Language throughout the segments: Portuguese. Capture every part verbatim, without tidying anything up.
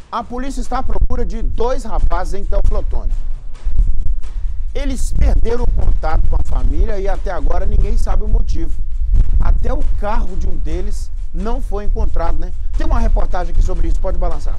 A polícia está à procura de dois rapazes em Teoflotone. Eles perderam o contato com a família e até agora ninguém sabe o motivo. Até o carro de um deles não foi encontrado, né? Tem uma reportagem aqui sobre isso, pode balançar.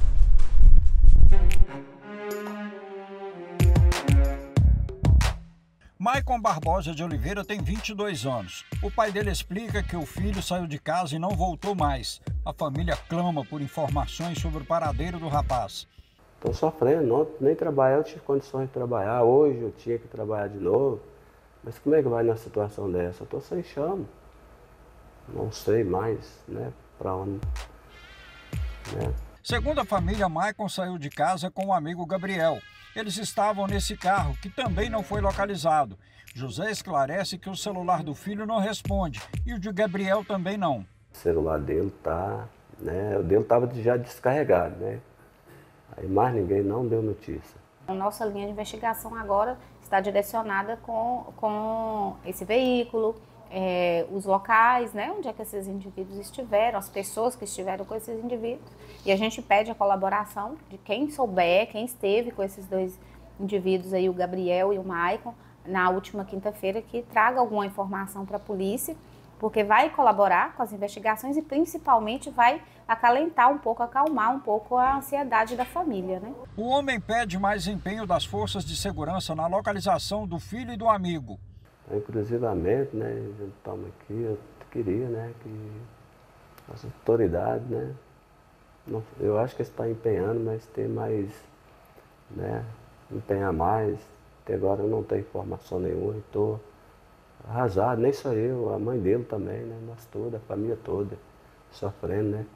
Maicon Barbosa de Oliveira tem vinte e dois anos. O pai dele explica que o filho saiu de casa e não voltou mais. A família clama por informações sobre o paradeiro do rapaz. Estou sofrendo, não, nem trabalhar, eu tive condições de trabalhar. Hoje eu tinha que trabalhar de novo. Mas como é que vai numa situação dessa? Eu estou sem chão. Não sei mais, né, para onde. Né? Segundo a família, Maicon saiu de casa com o amigo Gabriel. Eles estavam nesse carro, que também não foi localizado. José esclarece que o celular do filho não responde e o de Gabriel também não. O celular dele tá, né, o dele estava já descarregado, né? Aí mais ninguém não deu notícia. A nossa linha de investigação agora está direcionada com, com esse veículo, é, os locais, né, onde é que esses indivíduos estiveram, as pessoas que estiveram com esses indivíduos. E a gente pede a colaboração de quem souber, quem esteve com esses dois indivíduos aí, o Gabriel e o Maicon, na última quinta-feira, que traga alguma informação para a polícia, porque vai colaborar com as investigações e principalmente vai acalentar um pouco, acalmar um pouco a ansiedade da família, né? O homem pede mais empenho das forças de segurança na localização do filho e do amigo. Inclusivamente, né, a gente estamos aqui, eu queria, né, que as autoridades, né, não, eu acho que está empenhando, mas tem mais, né, empenhar mais. Até agora eu não tenho informação nenhuma, estou arrasado, nem só eu, a mãe dele também, né, nós toda, a família toda, sofrendo, né.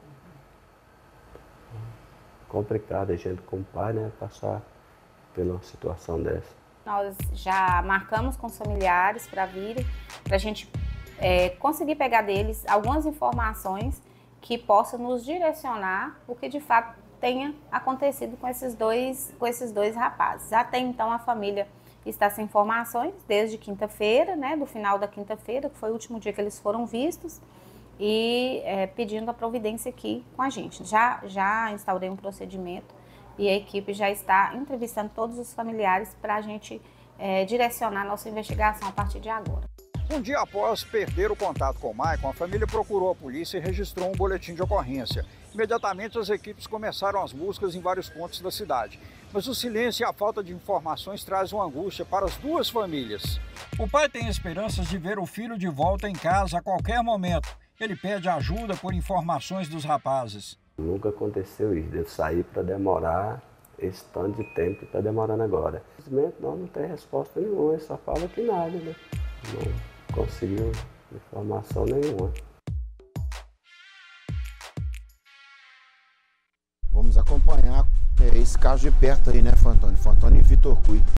Complicado a gente como pai, né, passar por uma situação dessa. Nós já marcamos com os familiares para virem, para a gente é, conseguir pegar deles algumas informações que possam nos direcionar o que de fato tenha acontecido com esses dois, com esses dois rapazes. Até então a família está sem informações desde quinta-feira, né, do final da quinta-feira, que foi o último dia que eles foram vistos, e é, pedindo a providência aqui com a gente. Já, já instaurei um procedimento e a equipe já está entrevistando todos os familiares para a gente é, direcionar a nossa investigação a partir de agora. Um dia após perder o contato com o Maicon, a família procurou a polícia e registrou um boletim de ocorrência. Imediatamente as equipes começaram as buscas em vários pontos da cidade. Mas o silêncio e a falta de informações traz uma angústia para as duas famílias. O pai tem esperanças de ver o filho de volta em casa a qualquer momento. Ele pede ajuda por informações dos rapazes. Nunca aconteceu isso, de eu sair para demorar esse tanto de tempo que está demorando agora. Simplesmente não, não tem resposta nenhuma, ele só fala que nada, né? Não conseguiu informação nenhuma. Vamos acompanhar esse caso de perto aí, né, Fantoni? Fantoni e Vitor Cui.